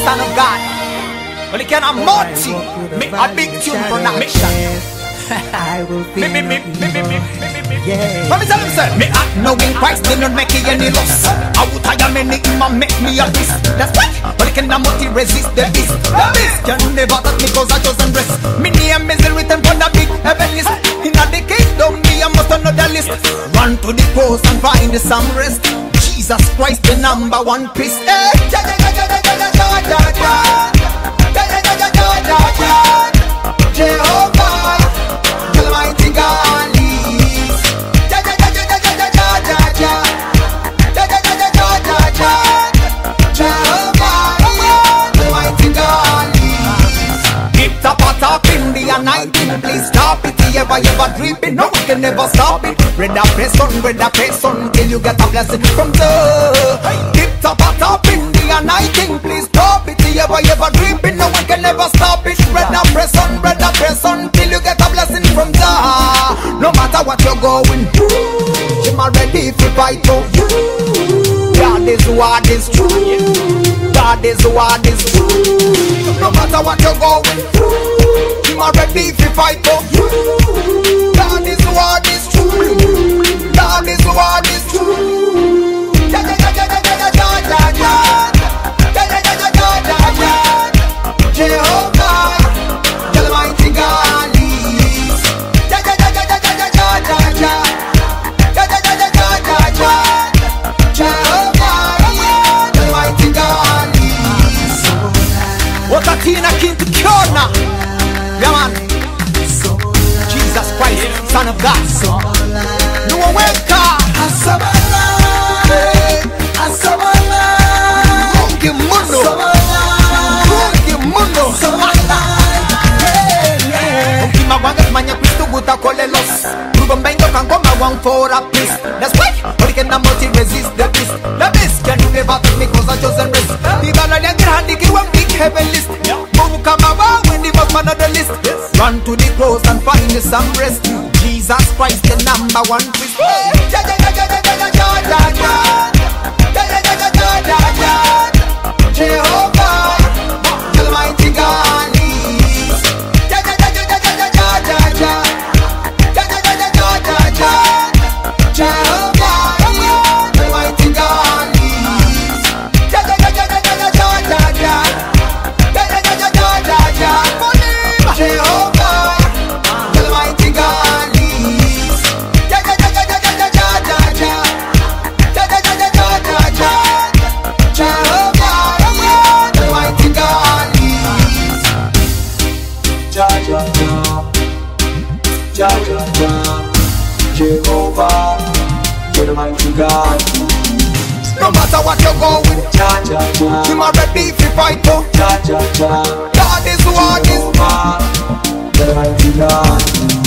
Son of God. Well, you can have multi. Make a big tune production. Me. Let me tell him, sir. Me act knowing Christ did not make it any loss. I would tire many man make me a beast. That's right. But you cannot multi-resist the beast. The beast can never touch me cause I chosen rest. Me name is written on the big heaven list. In the kingdom, me I must know the list. Run to the cross and find some rest. Jesus Christ, the #1 peace. Jehovah, Almighty God is. Jehovah, Almighty God is. Keep top in the anointing, please stop it. Ever dreaming, no one can never stop it. Red up press on till you get a blessing from the. Keep top in the anointing, please stop it. Ever dreaming, no one can never stop it. Red up press on till you get a blessing from the. No matter what you're going through, I'm ready to fight for you. God is what is true. God is what is true. No matter what you're going through, I'm ready to fight for you. God is what is true. God is what is true. Jehovah, Almighty God is. Jehovah, Almighty God is. What a king to cure now. Yeah, man. Jesus Christ, Son of God. No one will call. Asamala, Asamala, Mungi Mundo, Mungi Mundo, Ukima wanga manya Kristo guta kole los. Rubombengo kankoma wang for a peace. That's why we can multi-resist the beast. The beast can never take me cause I chosen rest. The Galadian Grandi give one big heaven list. Mukama when the was man of the list. Run to the cross and find some rest. Jesus Christ, the #1 priest. Jehovah, Almighty God is. Jehovah, Almighty God is. Jehovah, Almighty God is. Jehovah, Almighty God is. Jehovah, Almighty God. No matter what you're going, I'm ready to fight for. God is what is. Almighty God.